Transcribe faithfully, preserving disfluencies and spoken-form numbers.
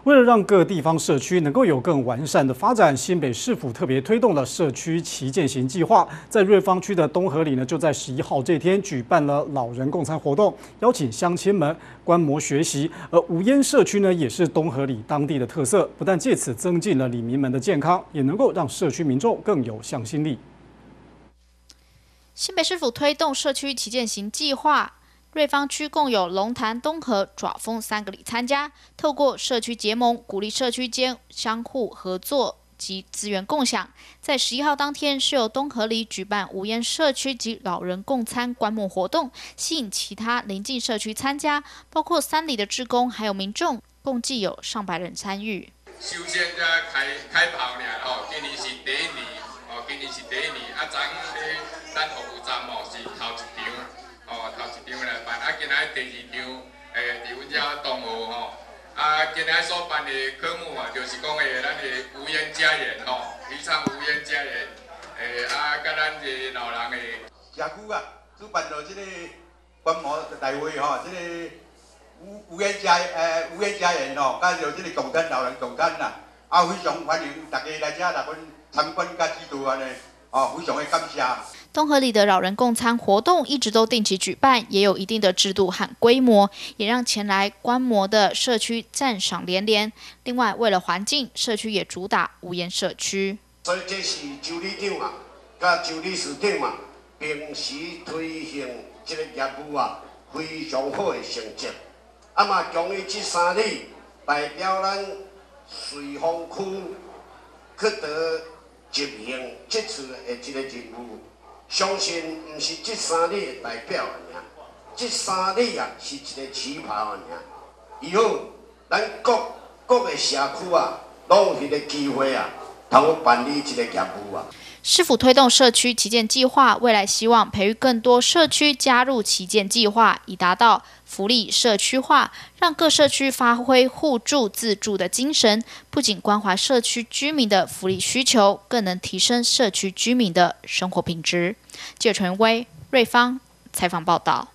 为了让各地方社区能够有更完善的发展，新北市府特别推动了社区旗舰型计划，在瑞芳区的东河里呢，就在十一号这天举办了老人共餐活动，邀请乡亲们观摩学习。而无烟社区呢，也是东河里当地的特色，不但借此增进了里民们的健康，也能够让社区民众更有向心力。 新北市府推动社区旗舰型计划。 瑞芳区共有龙潭、东河、爪峰三个里参加，透过社区结盟，鼓励社区间相互合作及资源共享。在十一号当天，是由东河里举办无烟社区及老人共餐观摩活动，吸引其他邻近社区参加，包括三里的志工还有民众，共计有上百人参与。 首先才开开跑呢，哦，今年是第一年，哦，今年是第一年，啊，昨咧咱服务站哦是头一场。 哦，头一场来办，啊，今仔第二场，诶，伫阮遮东河吼，啊，今仔所办的科目啊，就是讲诶，咱的无烟家园吼，提倡无烟家园，诶，啊，甲咱的老人诶， 社区啊，主办了即个观摩大会吼，即个无无烟家诶无烟家园吼，甲着即个共餐老人共餐啦，啊，非常欢迎大家来遮来阮参观甲指导安尼，哦，非常的感谢。 东河里的老人共餐活动一直都定期举办，也有一定的制度和规模，也让前来观摩的社区赞赏连连。另外，为了环境，社区也主打无烟社区。 所以这是周里长啊，甲周理事长啊，平时推行这个业务啊，非常好的成绩。啊嘛，将伊这三里代表咱瑞芳区去得执行这次的这个任务。 相信唔是这三里的代表尔，这三里啊是一个起跑尔。以后咱各各个社区啊，拢有迄个机会啊，通办理这个业务啊。 市府推动社区旗舰计划，未来希望培育更多社区加入旗舰计划，以达到福利社区化，让各社区发挥互助自助的精神，不仅关怀社区居民的福利需求，更能提升社区居民的生活品质。记者陈威、瑞芳采访报道。